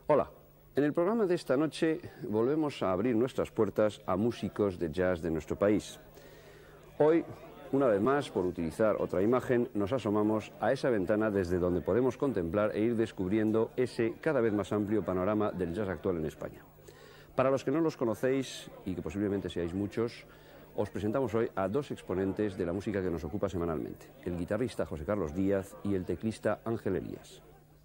Hola, en el programa de esta noche volvemos a abrir nuestras puertas a músicos de jazz de nuestro país. Hoy, una vez más, por utilizar otra imagen, nos asomamos a esa ventana desde donde podemos contemplar e ir descubriendo ese cada vez más amplio panorama del jazz actual en España. Para los que no los conocéis, y que posiblemente seáis muchos, os presentamos hoy a dos exponentes de la música que nos ocupa semanalmente, el guitarrista José Carlos Díaz y el teclista Ángel Elías.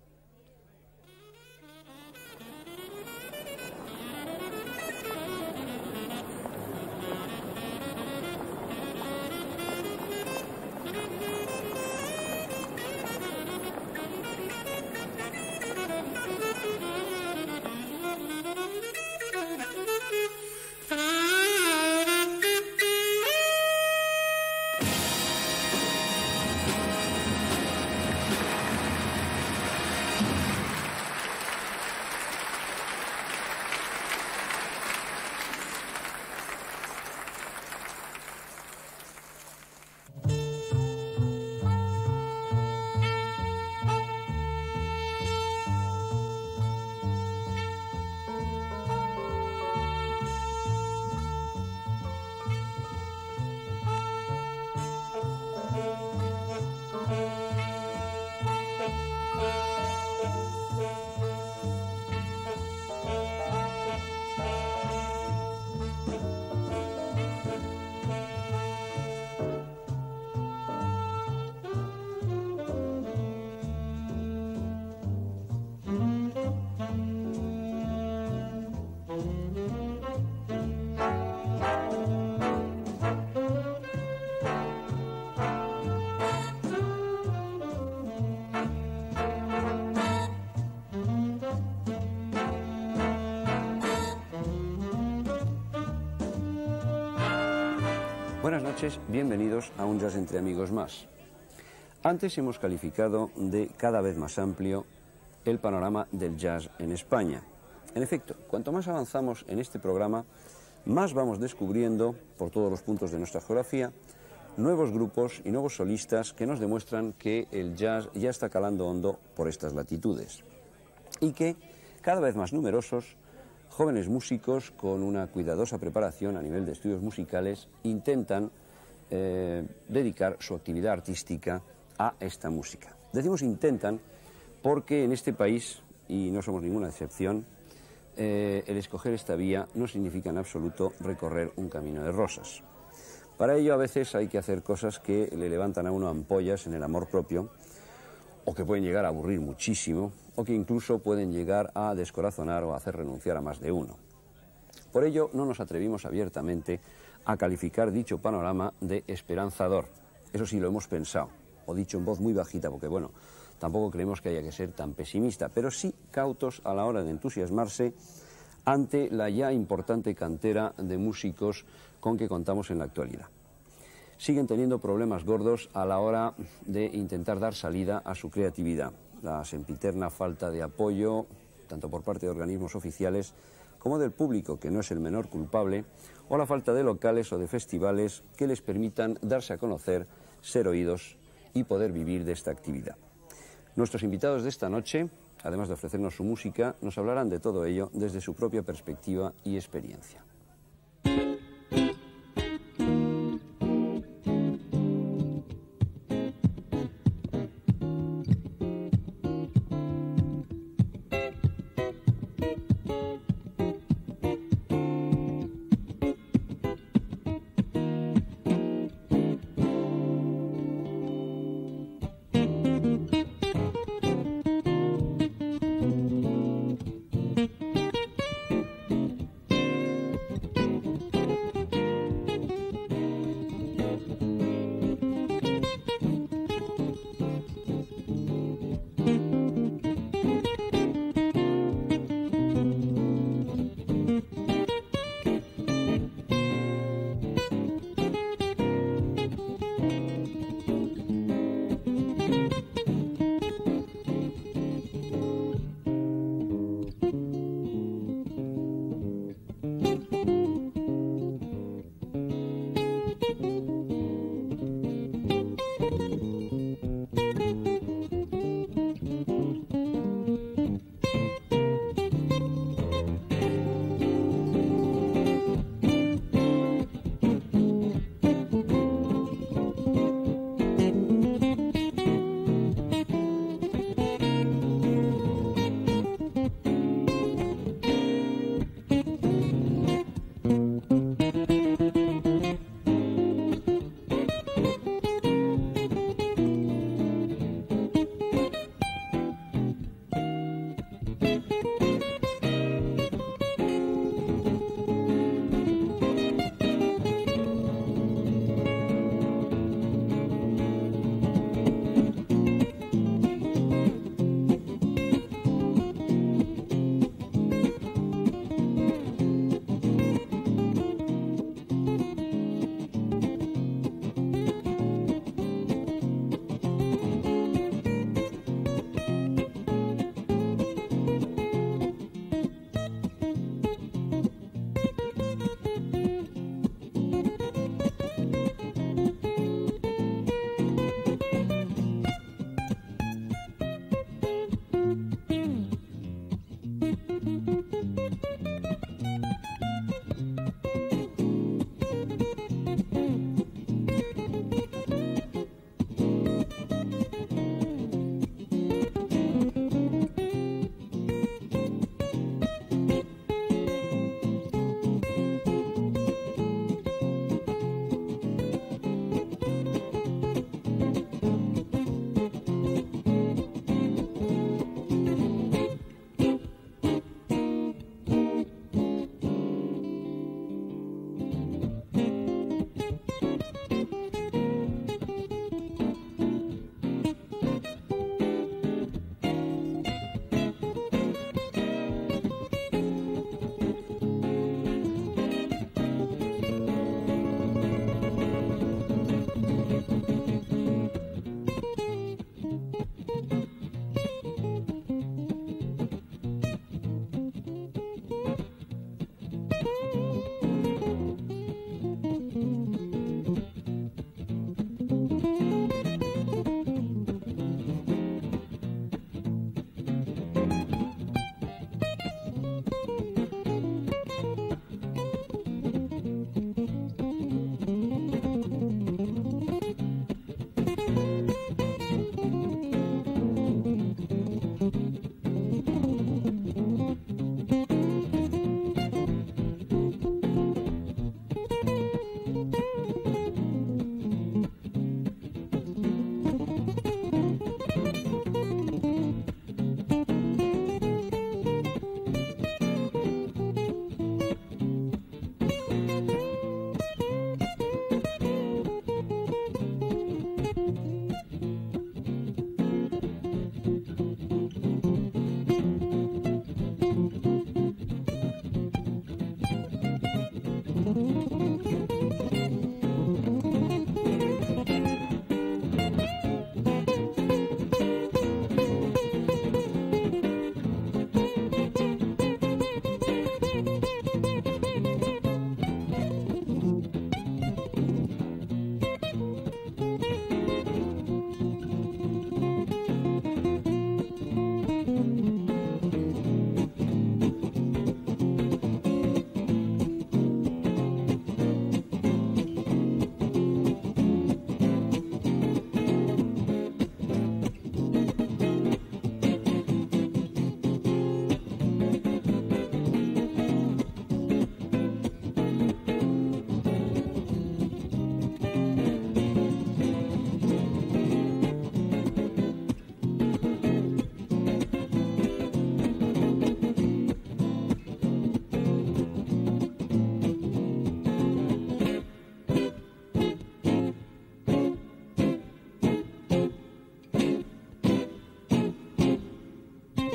Buenas noches, bienvenidos a un Jazz entre amigos más. Antes hemos calificado de cada vez más amplio el panorama del jazz en España. En efecto, cuanto más avanzamos en este programa, más vamos descubriendo, por todos los puntos de nuestra geografía, nuevos grupos y nuevos solistas que nos demuestran que el jazz ya está calando hondo por estas latitudes. Y que, cada vez más numerosos, jóvenes músicos con una cuidadosa preparación a nivel de estudios musicales intentan dedicar su actividad artística a esta música. Decimos intentan porque en este país, y no somos ninguna excepción, el escoger esta vía no significa en absoluto recorrer un camino de rosas. Para ello a veces hay que hacer cosas que le levantan a uno ampollas en el amor propio, o que pueden llegar a aburrir muchísimo, o que incluso pueden llegar a descorazonar o a hacer renunciar a más de uno. Por ello, no nos atrevimos abiertamente a calificar dicho panorama de esperanzador. Eso sí, lo hemos pensado, o dicho en voz muy bajita, porque bueno, tampoco creemos que haya que ser tan pesimista, pero sí cautos a la hora de entusiasmarse ante la ya importante cantera de músicos con que contamos en la actualidad. Siguen teniendo problemas gordos a la hora de intentar dar salida a su creatividad. La sempiterna falta de apoyo, tanto por parte de organismos oficiales como del público, que no es el menor culpable, o la falta de locales o de festivales que les permitan darse a conocer, ser oídos y poder vivir de esta actividad. Nuestros invitados de esta noche, además de ofrecernos su música, nos hablarán de todo ello desde su propia perspectiva y experiencia.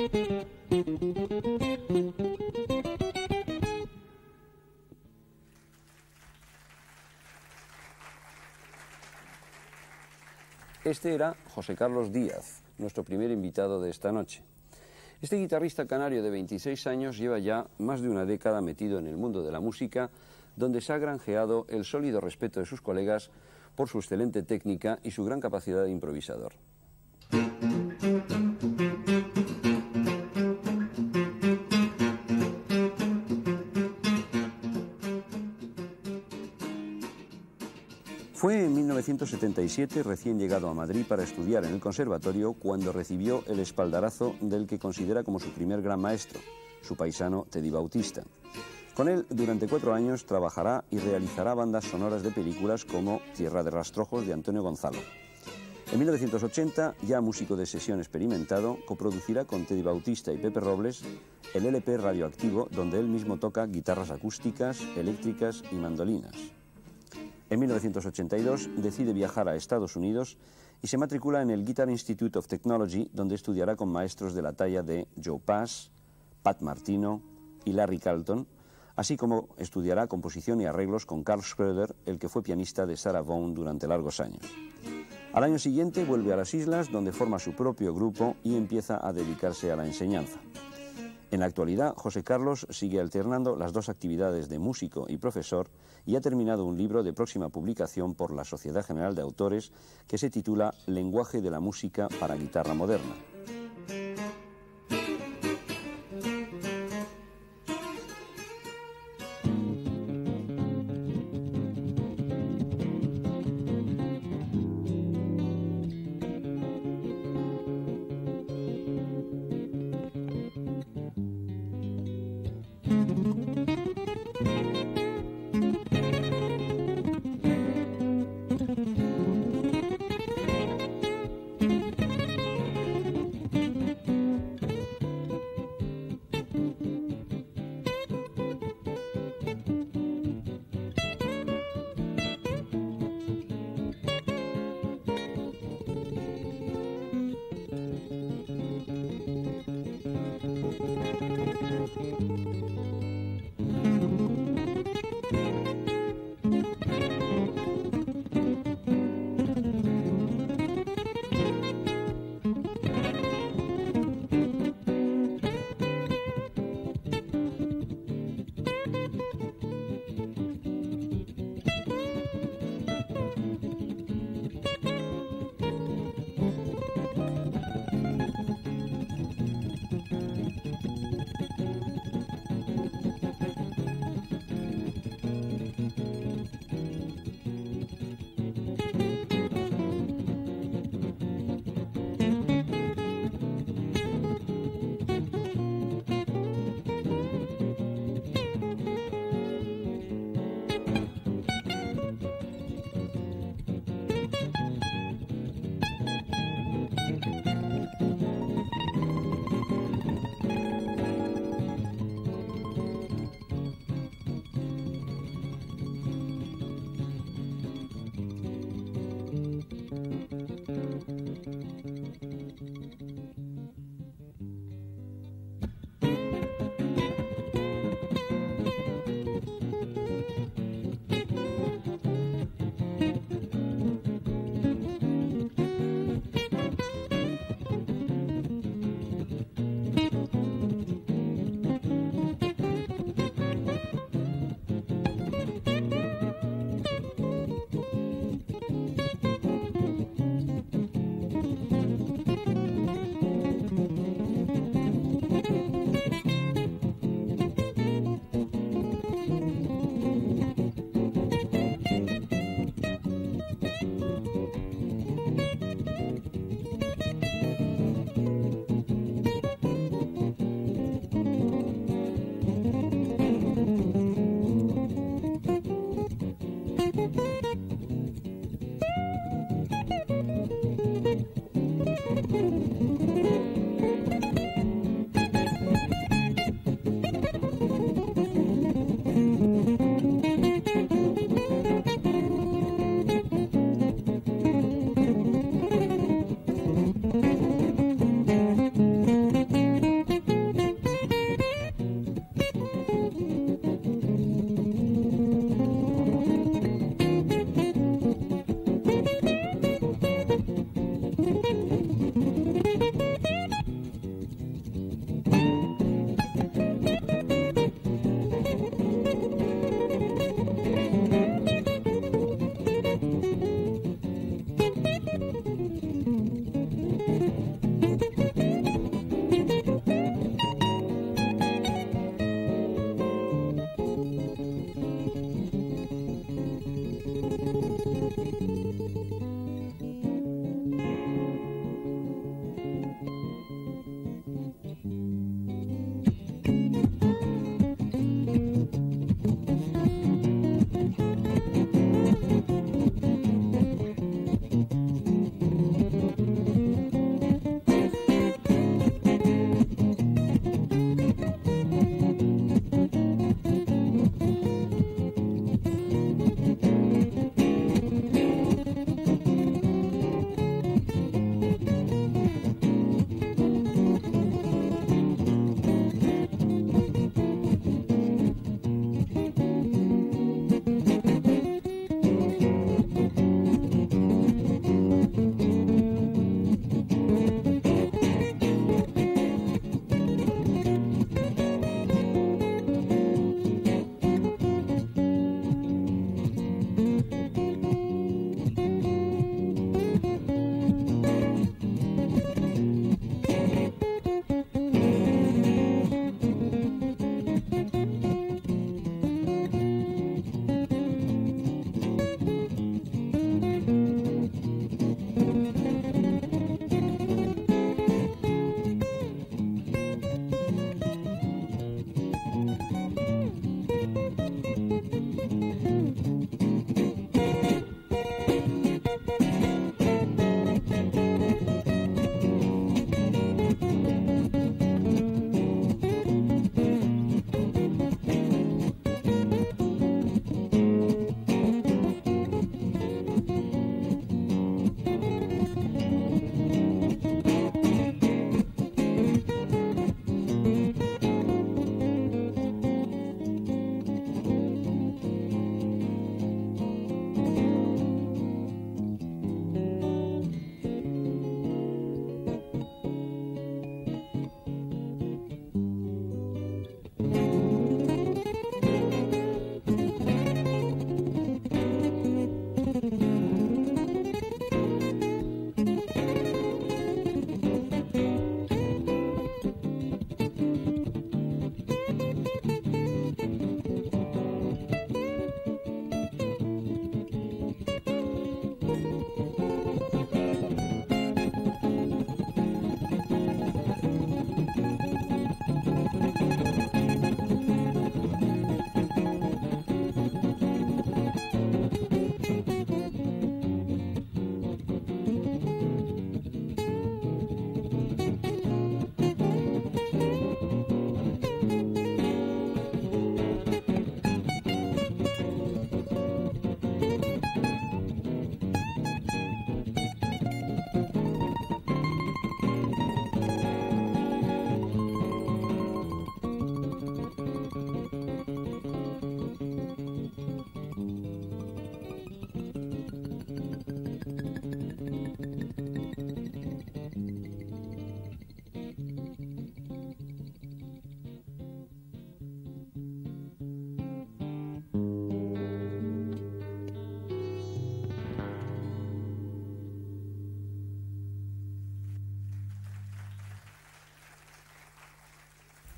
Este era José Carlos Díaz, nuestro primer invitado de esta noche. Este guitarrista canario de 26 años lleva ya más de una década metido en el mundo de la música, donde se ha granjeado el sólido respeto de sus colegas por su excelente técnica y su gran capacidad de improvisador. Fue en 1977, recién llegado a Madrid para estudiar en el conservatorio, cuando recibió el espaldarazo del que considera como su primer gran maestro, su paisano Teddy Bautista. Con él, durante 4 años, trabajará y realizará bandas sonoras de películas como Tierra de rastrojos de Antonio Gonzalo. En 1980, ya músico de sesión experimentado, coproducirá con Teddy Bautista y Pepe Robles el LP Radioactivo, donde él mismo toca guitarras acústicas, eléctricas y mandolinas. En 1982 decide viajar a Estados Unidos y se matricula en el Guitar Institute of Technology, donde estudiará con maestros de la talla de Joe Pass, Pat Martino y Larry Carlton, así como estudiará composición y arreglos con Carl Schroeder, el que fue pianista de Sarah Vaughan durante largos años. Al año siguiente vuelve a las islas, donde forma su propio grupo y empieza a dedicarse a la enseñanza. En la actualidad, José Carlos sigue alternando las dos actividades de músico y profesor y ha terminado un libro de próxima publicación por la Sociedad General de Autores que se titula Lenguaje de la música para guitarra moderna.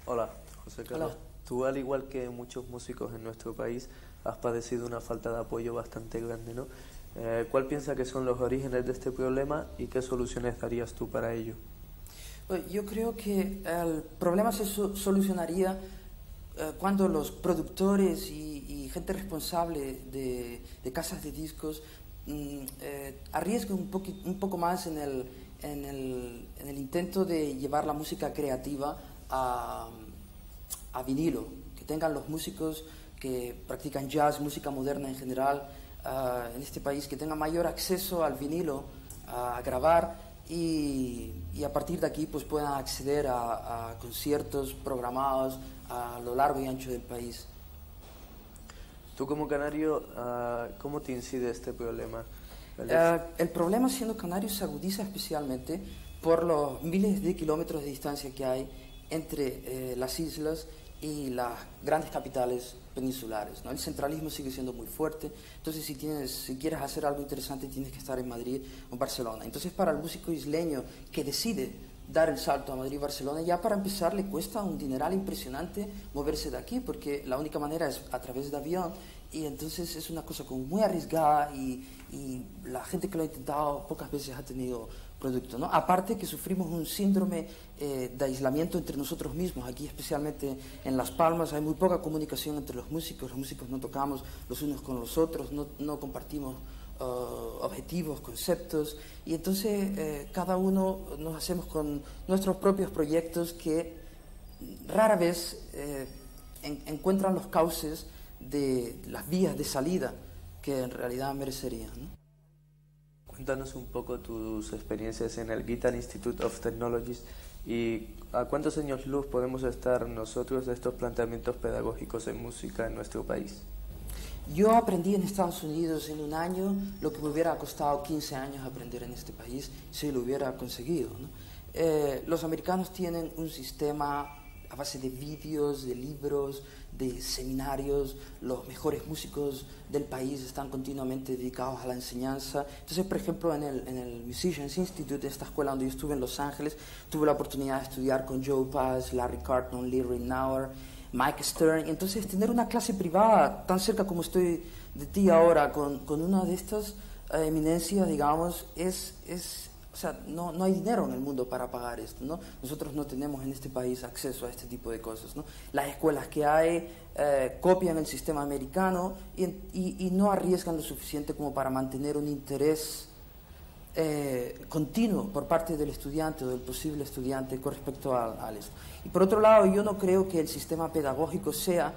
Hola, José Carlos. Hola. Tú, al igual que muchos músicos en nuestro país, has padecido una falta de apoyo bastante grande, ¿no? ¿Cuál piensas que son los orígenes de este problema y qué soluciones darías tú para ello? Pues yo creo que el problema se solucionaría cuando los productores y gente responsable de casas de discos arriesguen un poco más en el intento de llevar la música creativa a vinilo, que tengan los músicos que practican jazz, música moderna en general, en este país, que tengan mayor acceso al vinilo, a grabar y a partir de aquí pues puedan acceder a conciertos programados a lo largo y ancho del país. Tú como canario, ¿cómo te incide este problema? El problema siendo canario se agudiza especialmente por los miles de kilómetros de distancia que hay entre las islas y las grandes capitales peninsulares, ¿no? El centralismo sigue siendo muy fuerte, entonces si quieres hacer algo interesante tienes que estar en Madrid o en Barcelona. Entonces para el músico isleño que decide dar el salto a Madrid y Barcelona, ya para empezar le cuesta un dineral impresionante moverse de aquí, porque la única manera es a través de avión, y entonces es una cosa como muy arriesgada y la gente que lo ha intentado pocas veces ha tenido producto, ¿no? Aparte que sufrimos un síndrome de aislamiento entre nosotros mismos. Aquí especialmente en Las Palmas hay muy poca comunicación entre los músicos no tocamos los unos con los otros, no compartimos objetivos, conceptos, y entonces cada uno nos hacemos con nuestros propios proyectos que rara vez encuentran los cauces de las vías de salida que en realidad merecerían, ¿no? Cuéntanos un poco tus experiencias en el Guitar Institute of Technologies y a cuántos años luz podemos estar nosotros de estos planteamientos pedagógicos en música en nuestro país. Yo aprendí en Estados Unidos en un año lo que me hubiera costado 15 años aprender en este país si lo hubiera conseguido, ¿no? Los americanos tienen un sistema a base de vídeos, de libros, de seminarios. Los mejores músicos del país están continuamente dedicados a la enseñanza. Entonces, por ejemplo, en el Musicians Institute, esta escuela donde yo estuve en Los Ángeles, tuve la oportunidad de estudiar con Joe Pass, Larry Cartnon, Lee Ritenour, Mike Stern. Entonces, tener una clase privada tan cerca como estoy de ti ahora, con una de estas eminencias, digamos, o sea, no hay dinero en el mundo para pagar esto, ¿no? Nosotros no tenemos en este país acceso a este tipo de cosas, ¿no? Las escuelas que hay copian el sistema americano y no arriesgan lo suficiente como para mantener un interés continuo por parte del estudiante o del posible estudiante con respecto a esto. Y por otro lado, yo no creo que el sistema pedagógico sea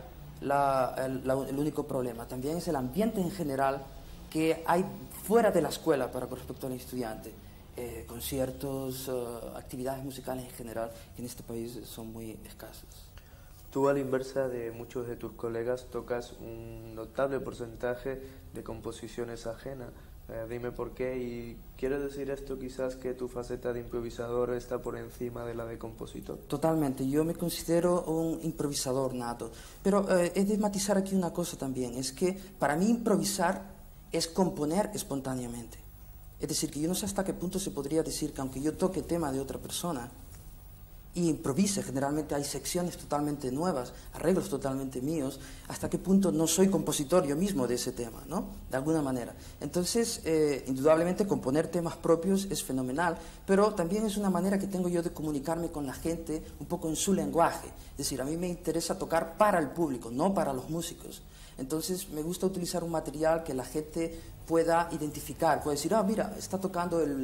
el único problema. También es el ambiente en general que hay fuera de la escuela con respecto al estudiante. Conciertos, actividades musicales en general, que en este país son muy escasas. Tú, a la inversa de muchos de tus colegas, tocas un notable porcentaje de composiciones ajenas. Dime por qué, y ¿quiere decir esto quizás que tu faceta de improvisador está por encima de la de compositor? Totalmente, yo me considero un improvisador nato, pero he de matizar aquí una cosa también, es que para mí improvisar es componer espontáneamente. Es decir, que yo no sé hasta qué punto se podría decir que aunque yo toque tema de otra persona y improvise, generalmente hay secciones totalmente nuevas, arreglos totalmente míos, hasta qué punto no soy compositor yo mismo de ese tema, ¿no? De alguna manera. Entonces, indudablemente componer temas propios es fenomenal, pero también es una manera que tengo yo de comunicarme con la gente un poco en su lenguaje. Es decir, a mí me interesa tocar para el público, no para los músicos. Entonces me gusta utilizar un material que la gente pueda identificar, puede decir, mira, está tocando el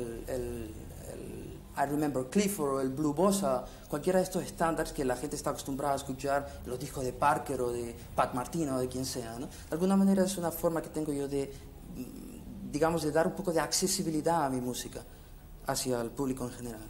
I Remember Clifford o el Blue Bossa, cualquiera de estos estándares que la gente está acostumbrada a escuchar, los discos de Parker o de Pat Martino o de quien sea, ¿no? De alguna manera es una forma que tengo yo de, digamos, de dar un poco de accesibilidad a mi música hacia el público en general.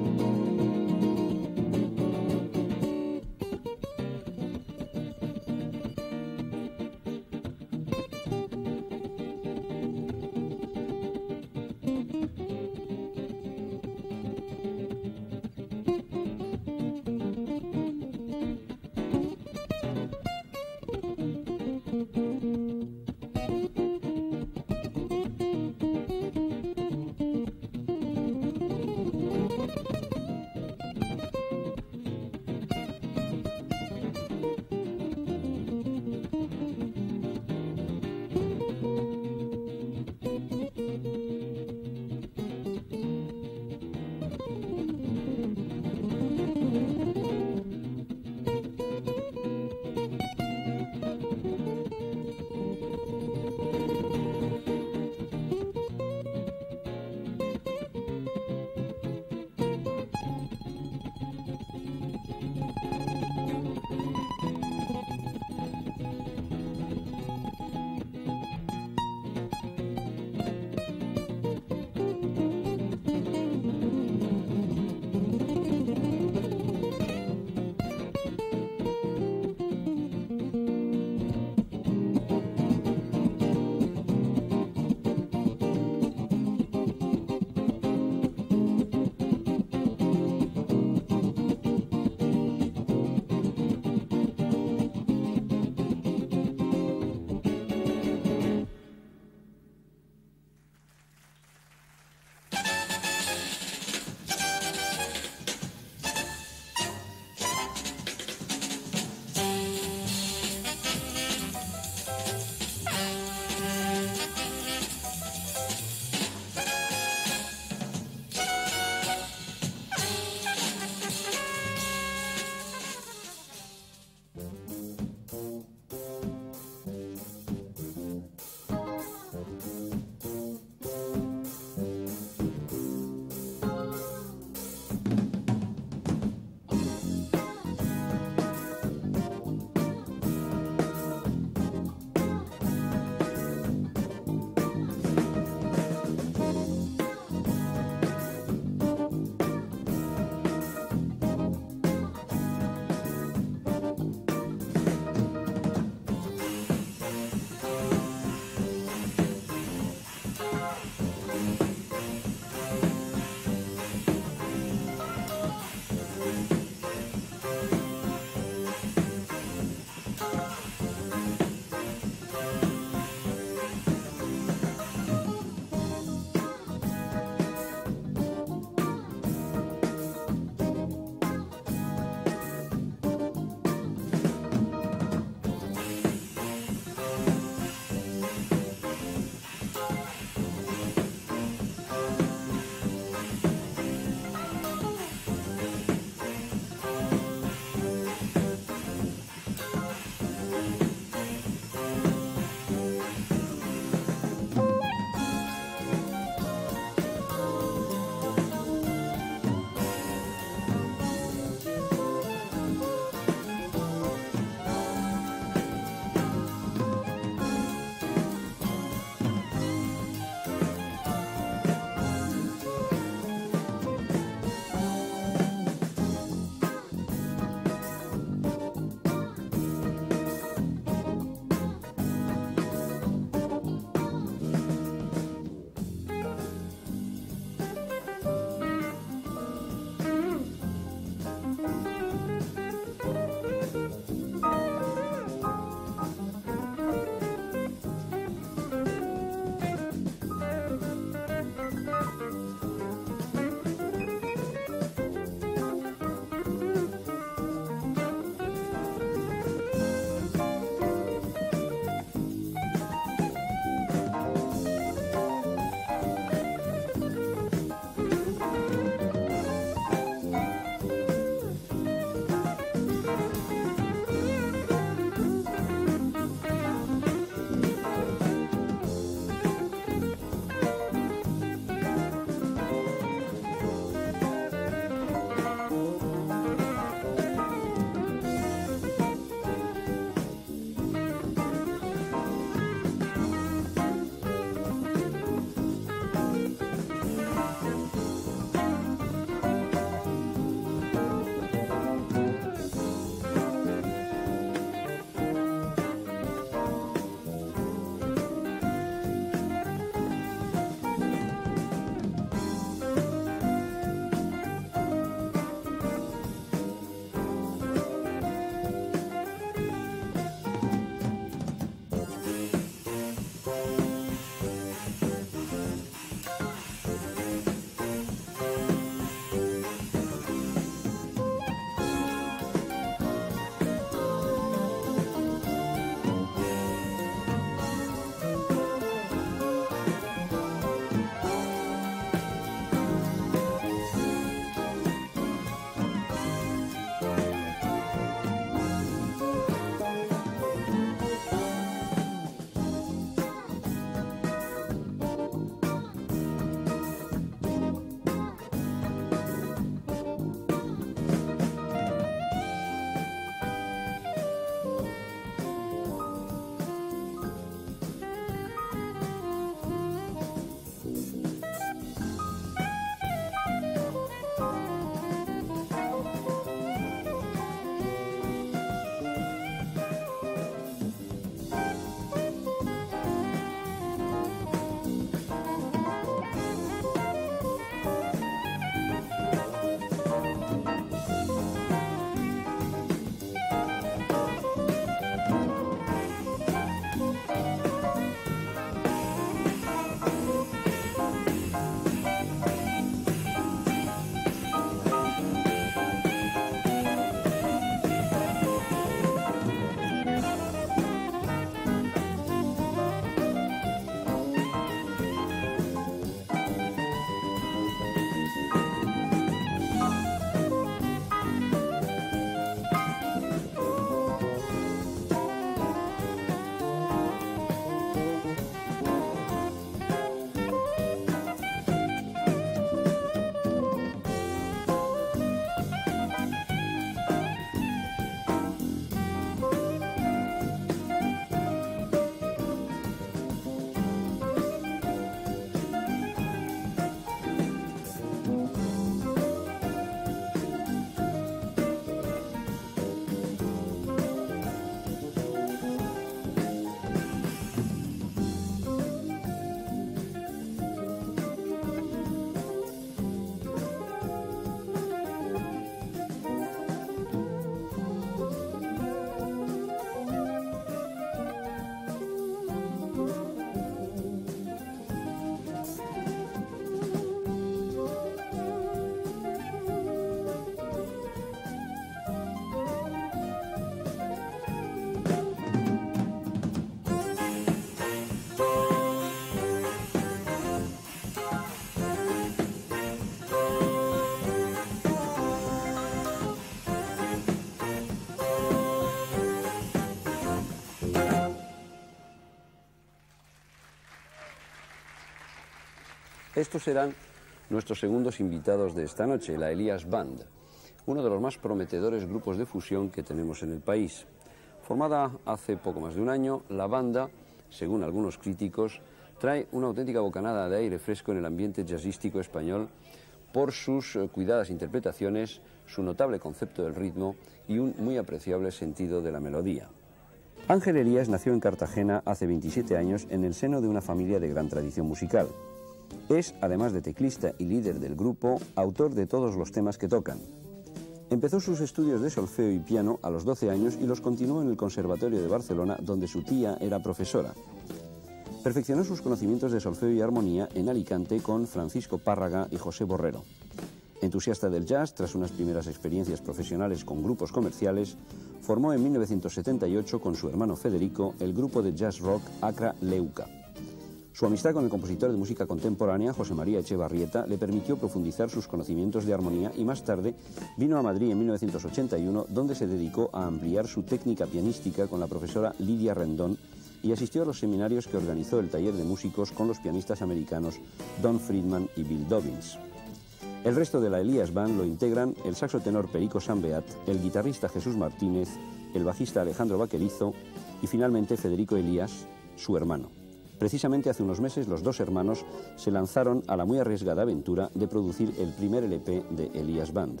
Estos serán nuestros segundos invitados de esta noche, la Elias Band, uno de los más prometedores grupos de fusión que tenemos en el país. Formada hace poco más de un año, la banda, según algunos críticos, trae una auténtica bocanada de aire fresco en el ambiente jazzístico español por sus cuidadas interpretaciones, su notable concepto del ritmo y un muy apreciable sentido de la melodía. Ángel Elías nació en Cartagena hace 27 años en el seno de una familia de gran tradición musical. Es, además de teclista y líder del grupo, autor de todos los temas que tocan. Empezó sus estudios de solfeo y piano a los 12 años y los continuó en el Conservatorio de Barcelona, donde su tía era profesora. Perfeccionó sus conocimientos de solfeo y armonía en Alicante con Francisco Párraga y José Borrero. Entusiasta del jazz, tras unas primeras experiencias profesionales con grupos comerciales, formó en 1978 con su hermano Federico el grupo de jazz rock Acra Leuca. Su amistad con el compositor de música contemporánea, José María Echevarrieta, le permitió profundizar sus conocimientos de armonía y más tarde vino a Madrid en 1981, donde se dedicó a ampliar su técnica pianística con la profesora Lidia Rendón y asistió a los seminarios que organizó el taller de músicos con los pianistas americanos Don Friedman y Bill Dobbins. El resto de la Elias Band lo integran el saxotenor Perico Sambeat, el guitarrista Jesús Martínez, el bajista Alejandro Vaquerizo y finalmente Federico Elías, su hermano. Precisamente hace unos meses los dos hermanos se lanzaron a la muy arriesgada aventura de producir el primer LP de Elias Band.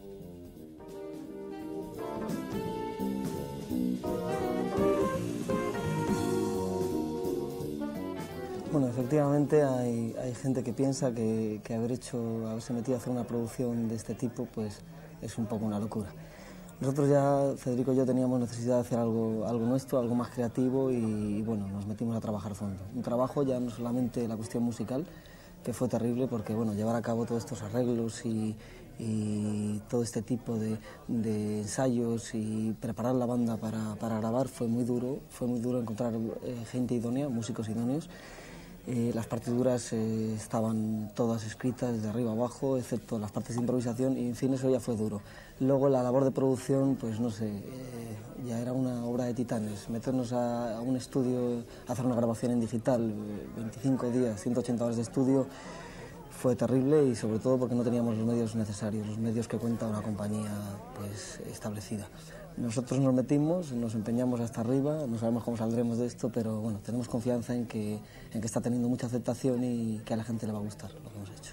Bueno, efectivamente hay gente que piensa que haberse metido a hacer una producción de este tipo pues es un poco una locura. Nosotros ya, Federico y yo, teníamos necesidad de hacer algo nuestro, algo más creativo y bueno, nos metimos a trabajar fondo. Un trabajo ya no solamente la cuestión musical, que fue terrible porque bueno, llevar a cabo todos estos arreglos y todo este tipo de ensayos y preparar la banda para grabar fue muy duro encontrar gente idónea, músicos idóneos. Las partituras estaban todas escritas de arriba abajo, excepto las partes de improvisación, y en fin, eso ya fue duro. Luego la labor de producción, pues no sé, ya era una obra de titanes. Meternos a un estudio, hacer una grabación en digital, 25 días, 180 horas de estudio, fue terrible y sobre todo porque no teníamos los medios necesarios, los medios que cuenta una compañía pues establecida. Nosotros nos metimos, nos empeñamos hasta arriba, no sabemos cómo saldremos de esto, pero bueno, tenemos confianza en que está teniendo mucha aceptación y que a la gente le va a gustar lo que hemos hecho.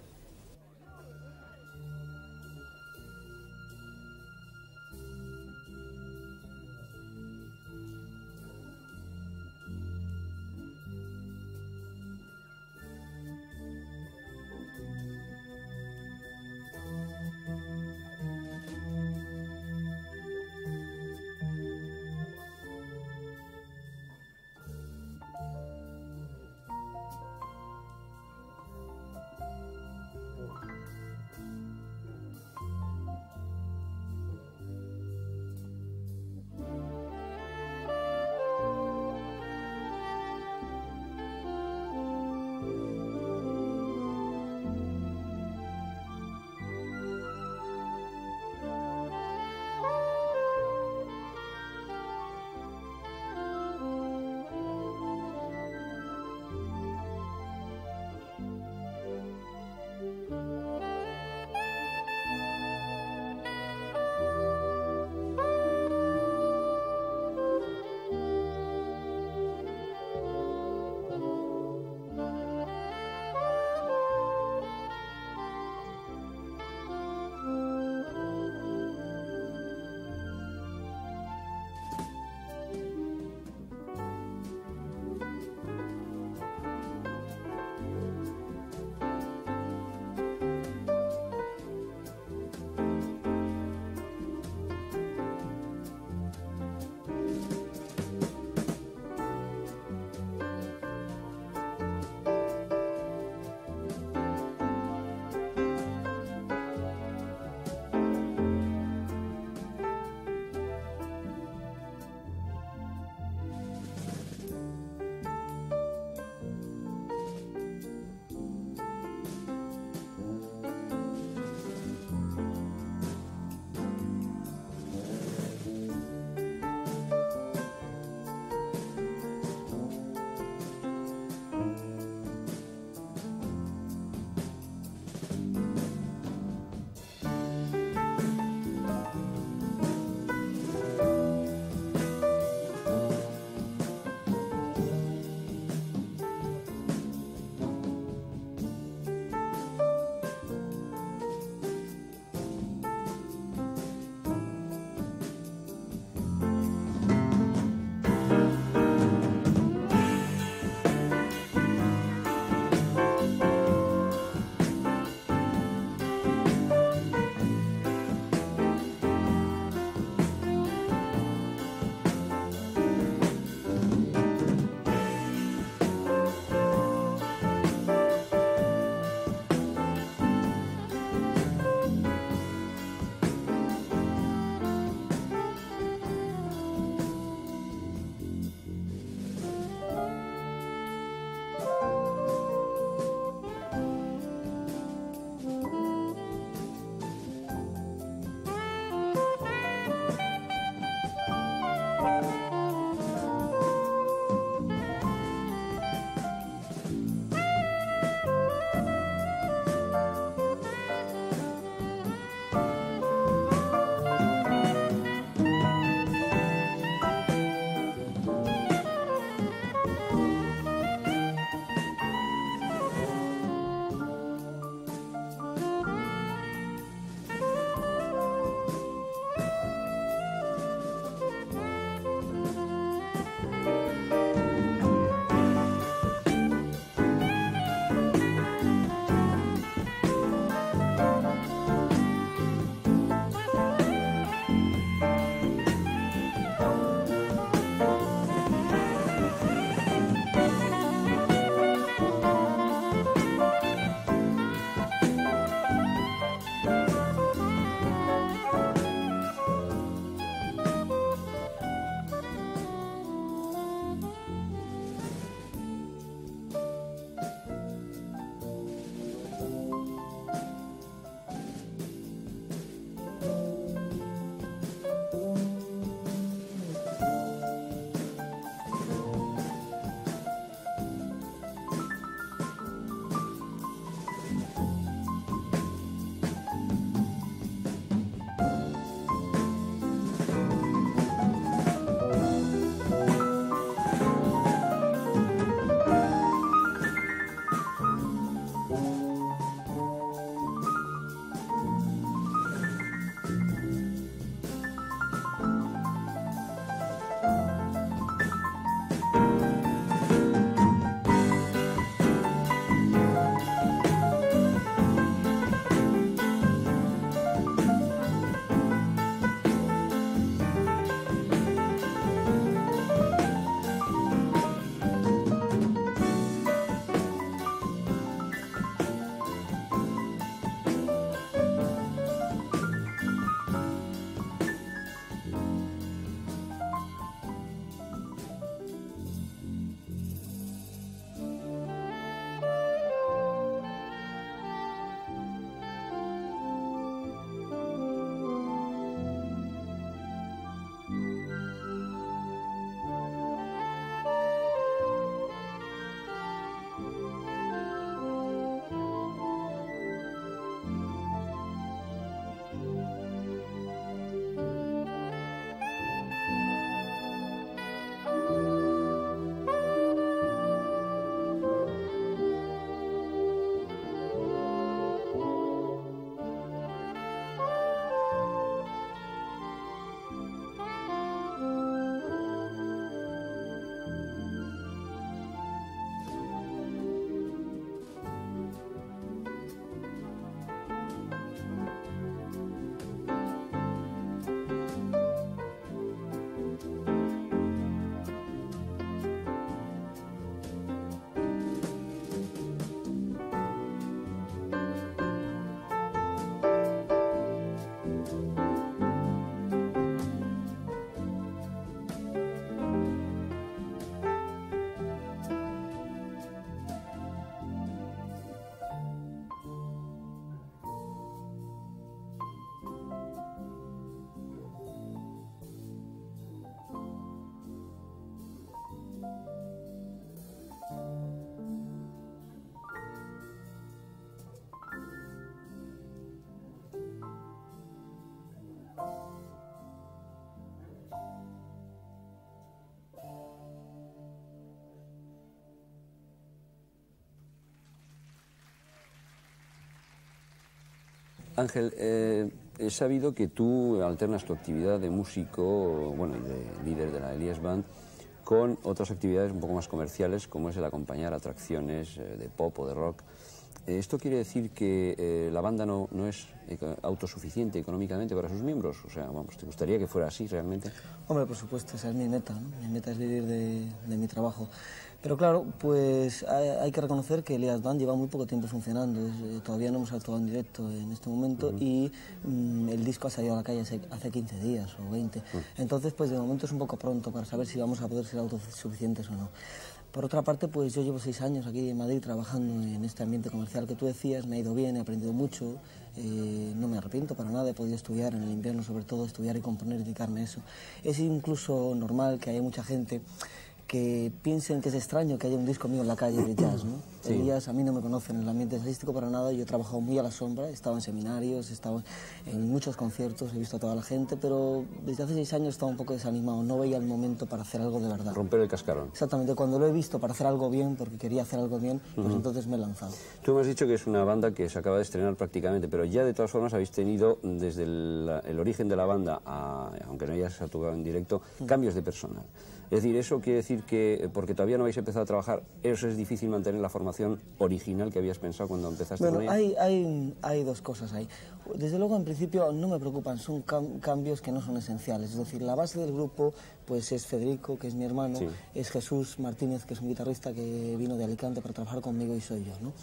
Ángel, he sabido que tú alternas tu actividad de músico, bueno, y de líder de la Elias Band, con otras actividades un poco más comerciales, como es el acompañar atracciones de pop o de rock. ¿Esto quiere decir que la banda no es autosuficiente económicamente para sus miembros? O sea, vamos, ¿te gustaría que fuera así realmente? Hombre, por supuesto, esa es mi meta, ¿no? Mi meta es vivir de mi trabajo. Pero claro, pues hay que reconocer que Elias Band lleva muy poco tiempo funcionando. Todavía no hemos actuado en directo en este momento y el disco ha salido a la calle hace 15 días o 20. Entonces, pues de momento es un poco pronto para saber si vamos a poder ser autosuficientes o no. Por otra parte, pues yo llevo 6 años aquí en Madrid trabajando en este ambiente comercial que tú decías, me ha ido bien, he aprendido mucho, no me arrepiento para nada, he podido estudiar en el invierno, sobre todo estudiar y componer, dedicarme a eso. Es incluso normal que haya mucha gente que piensen que es extraño que haya un disco mío en la calle de jazz, ¿no? Sí. Elías, a mí no me conocen en el ambiente jazzístico para nada, yo he trabajado muy a la sombra, he estado en seminarios, he estado en muchos conciertos, he visto a toda la gente, pero desde hace 6 años estaba un poco desanimado, no veía el momento para hacer algo de verdad. Romper el cascarón. Exactamente, cuando lo he visto para hacer algo bien, porque quería hacer algo bien, pues entonces me he lanzado. Tú me has dicho que es una banda que se acaba de estrenar prácticamente, pero ya de todas formas habéis tenido desde el origen de la banda, aunque no hayas tocado en directo, cambios de personal. Es decir, eso quiere decir que, porque todavía no habéis empezado a trabajar, eso es difícil mantener la formación original que habías pensado cuando empezaste con ella. Hay dos cosas ahí. Desde luego, en principio, no me preocupan, son cambios que no son esenciales. Es decir, la base del grupo pues es Federico, que es mi hermano, Sí. es Jesús Martínez, que es un guitarrista que vino de Alicante para trabajar conmigo y soy yo, ¿no?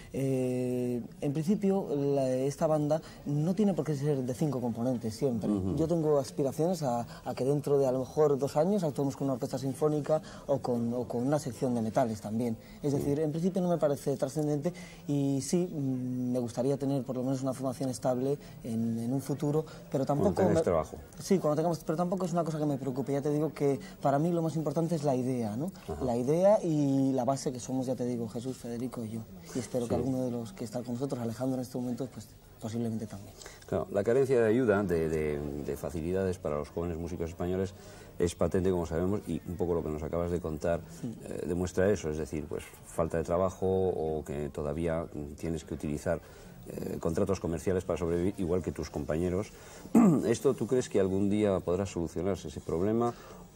En principio, esta banda no tiene por qué ser de 5 componentes siempre. Yo tengo aspiraciones a que dentro de a lo mejor 2 años actuemos con una orquesta sinfónica o con una sección de metales también. Es decir, en principio no me parece trascendente y sí me gustaría tener por lo menos una formación estable en un futuro, pero tampoco... Cuando tengáis trabajo. Sí, cuando tengamos, pero tampoco es una cosa que me preocupe. Ya te digo que para mí lo más importante es la idea, ¿no? La idea y la base que somos, ya te digo, Jesús, Federico y yo. Y espero que alguno de los que está con nosotros, Alejandro, en este momento, pues posiblemente también. Claro, la carencia de ayuda, de facilidades para los jóvenes músicos españoles es patente, como sabemos, y un poco lo que nos acabas de contar demuestra eso, es decir, pues falta de trabajo o que todavía tienes que utilizar contratos comerciales para sobrevivir, igual que tus compañeros. ¿Esto tú crees que algún día podrá solucionarse ese problema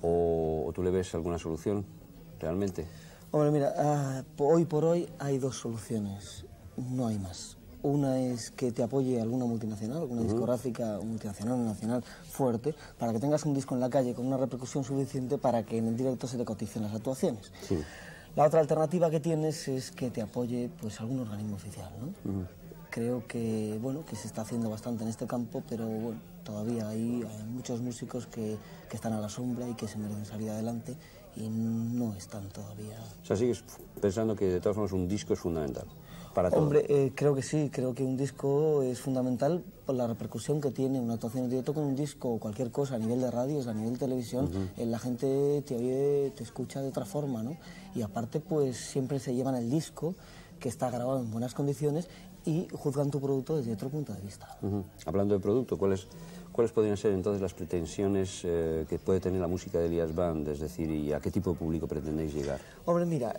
o tú le ves alguna solución realmente? Hombre, mira, hoy por hoy hay 2 soluciones, no hay más. Una es que te apoye alguna multinacional, alguna discográfica multinacional o nacional fuerte, para que tengas un disco en la calle con una repercusión suficiente para que en el directo se te coticen las actuaciones. Sí. La otra alternativa que tienes es que te apoye pues algún organismo oficial, ¿no? Creo que, bueno, que se está haciendo bastante en este campo, pero bueno, todavía hay muchos músicos que están a la sombra y que se merecen salir adelante y no están todavía... O sea, sigues pensando que de todas formas un disco es fundamental para todo. Hombre, creo que sí, creo que un disco es fundamental por la repercusión que tiene una actuación en directo con un disco o cualquier cosa a nivel de radios, a nivel de televisión, la gente te oye, te escucha de otra forma, ¿no? Y aparte, pues siempre se llevan el disco, que está grabado en buenas condiciones, y juzgan tu producto desde otro punto de vista. Hablando de producto, ¿cuáles podrían ser entonces las pretensiones que puede tener la música de Elias Band? Es decir, ¿y a qué tipo de público pretendéis llegar? Hombre, mira,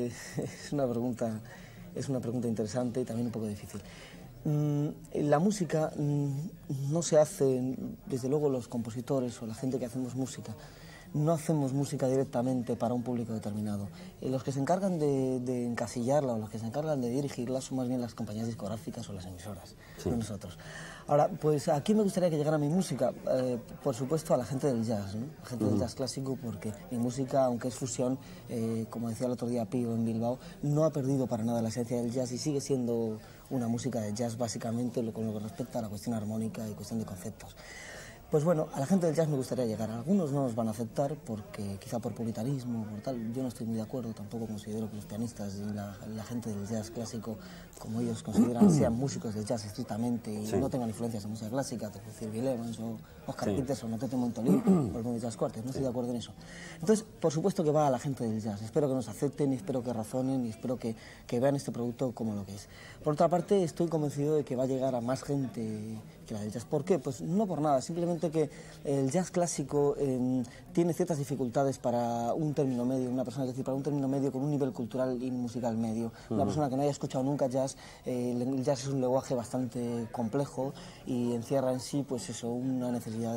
es una pregunta interesante y también un poco difícil. La música no se hace, desde luego los compositores o la gente que hacemos música, no hacemos música directamente para un público determinado. Los que se encargan de encasillarla o los que se encargan de dirigirla son más bien las compañías discográficas o las emisoras, no nosotros. Ahora, pues aquí me gustaría que llegara mi música, por supuesto a la gente del jazz, ¿no? La gente del jazz clásico, porque mi música, aunque es fusión, como decía el otro día Pío en Bilbao, no ha perdido para nada la esencia del jazz y sigue siendo una música de jazz básicamente con lo que respecta a la cuestión armónica y cuestión de conceptos. Pues bueno, a la gente del jazz me gustaría llegar. Algunos no nos van a aceptar porque quizá por puritanismo, por tal. Yo no estoy muy de acuerdo, tampoco considero que los pianistas y la gente del jazz clásico, como ellos consideran, sean músicos del jazz estrictamente y no tengan influencias de música clásica, te puedo decir Bill Evans o Oscar Peterson o Tete Montoliu o el Jazz Quartet, no estoy de acuerdo en eso. Entonces, por supuesto que va a la gente del jazz. Espero que nos acepten y espero que razonen y espero que vean este producto como lo que es. Por otra parte, estoy convencido de que va a llegar a más gente que la del jazz. ¿Por qué? Pues no por nada, simplemente simplemente que el jazz clásico tiene ciertas dificultades para un término medio, una persona, es decir, para un término medio con un nivel cultural y musical medio. Una persona que no haya escuchado nunca jazz, el jazz es un lenguaje bastante complejo y encierra en sí, pues eso, una necesidad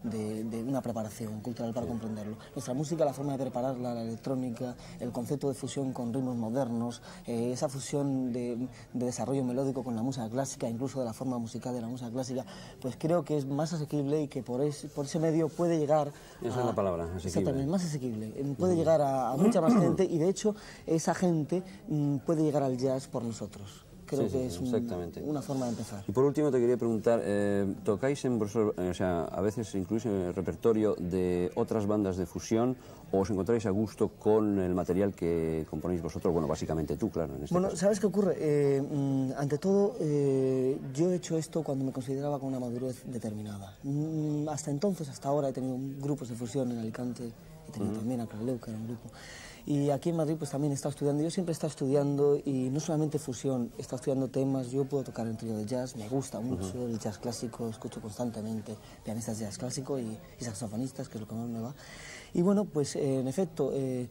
de una preparación cultural para comprenderlo. Nuestra música, la forma de prepararla, la electrónica, el concepto de fusión con ritmos modernos, esa fusión de desarrollo melódico con la música clásica, incluso de la forma musical de la música clásica, pues creo que es más asequible y que por ese medio puede llegar esa es la palabra, asequible. Exactamente, más asequible. Puede llegar a mucha más gente y de hecho esa gente puede llegar al jazz por nosotros. Creo que es una forma de empezar. Y por último te quería preguntar, ¿tocáis en vosotros, o sea, a veces incluís en el repertorio de otras bandas de fusión o os encontráis a gusto con el material que componéis vosotros? Bueno, básicamente tú, claro. En este caso. ¿Sabes qué ocurre? Ante todo, yo he hecho esto cuando me consideraba con una madurez determinada. Hasta entonces, hasta ahora, he tenido grupos de fusión en Alicante, he tenido también a Craleu, que era un grupo. Y aquí en Madrid pues también he estado estudiando, yo siempre he estado estudiando y no solamente fusión, he estado estudiando temas, yo puedo tocar en trío de jazz, me gusta mucho el jazz clásico, escucho constantemente pianistas de jazz clásico y saxofonistas, que es lo que más me va. Y bueno, pues en efecto,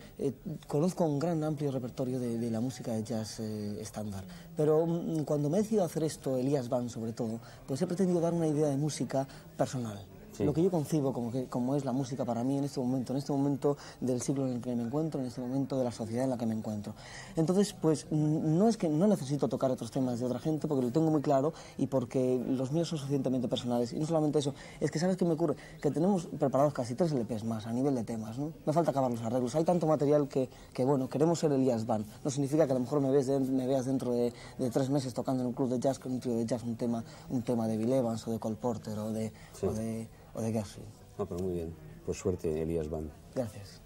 conozco un gran amplio repertorio de la música de jazz estándar, pero cuando me he decidido hacer esto, Elias Band sobre todo, pues he pretendido dar una idea de música personal. Sí. Lo que yo concibo como es la música para mí en este momento del siglo en el que me encuentro, en este momento de la sociedad en la que me encuentro. Entonces, pues no es que no necesito tocar otros temas de otra gente porque lo tengo muy claro y porque los míos son suficientemente personales. Y no solamente eso, es que ¿sabes qué me ocurre? Que tenemos preparados casi 3 LPs más a nivel de temas, ¿no? Me falta acabar los arreglos. Hay tanto material que bueno, queremos ser Elias Band. No significa que a lo mejor me veas dentro de 3 meses tocando en un club de jazz con un trío de jazz un tema de Bill Evans o de Cole Porter o de Gershwin. Pero muy bien. Pues suerte, Elias Band. Gracias.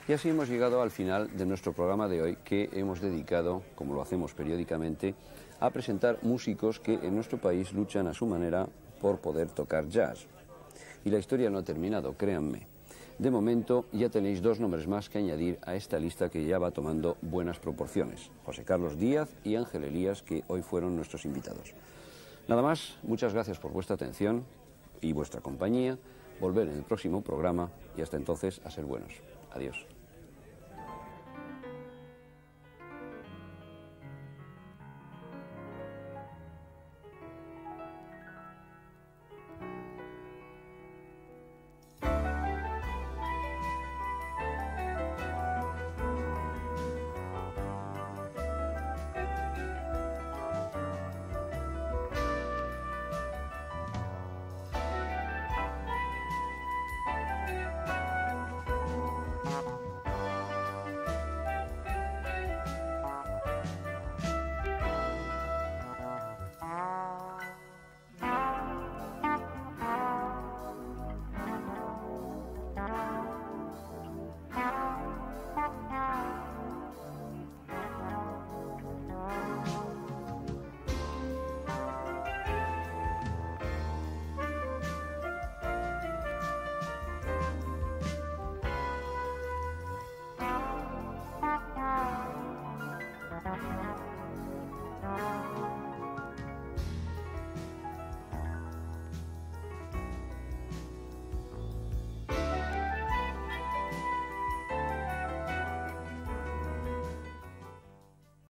Y así hemos llegado al final de nuestro programa de hoy, que hemos dedicado, como lo hacemos periódicamente, a presentar músicos que en nuestro país luchan a su manera por poder tocar jazz. Y la historia no ha terminado, créanme. De momento ya tenéis 2 nombres más que añadir a esta lista que ya va tomando buenas proporciones. José Carlos Díaz y Ángel Elías, que hoy fueron nuestros invitados. Nada más, muchas gracias por vuestra atención y vuestra compañía. Volver en el próximo programa y hasta entonces a ser buenos. Adiós.